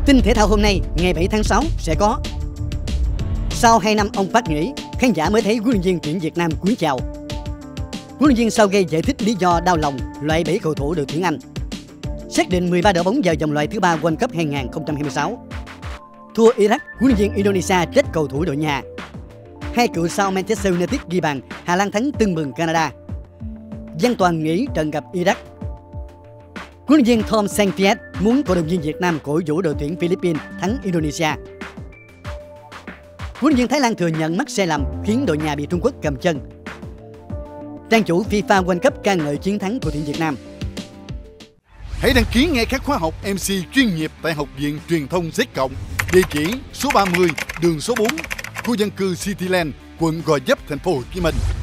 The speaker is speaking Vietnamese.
Tin thể thao hôm nay, ngày 7 tháng 6 sẽ có: sau 2 năm ông Park nghỉ, khán giả mới thấy huấn luyện viên tuyển Việt Nam cúi chào. Huấn luyện viên Southgate giải thích lý do đau lòng loại 7 cầu thủ đội tuyển Anh. Xác định 13 đội bóng vào vòng loại thứ 3 World Cup 2026. Thua Iraq, huấn luyện viên Indonesia trách cầu thủ đội nhà. Hai cựu sao Manchester United ghi bàn, Hà Lan thắng tưng bừng Canada. Văn Toàn nghỉ trận gặp Iraq. Huấn luyện viên Tom Saintfiet muốn cổ động viên Việt Nam cổ vũ đội tuyển Philippines thắng Indonesia. Huấn luyện viên Thái Lan thừa nhận mắc sai lầm khiến đội nhà bị Trung Quốc cầm chân. Trang chủ FIFA World Cup ca ngợi chiến thắng của tuyển Việt Nam. Hãy đăng ký ngay các khóa học MC chuyên nghiệp tại Học viện Truyền thông Z+. Địa chỉ số 30, đường số 4, khu dân cư Cityland, quận Gò Vấp, thành phố Hồ Chí Minh.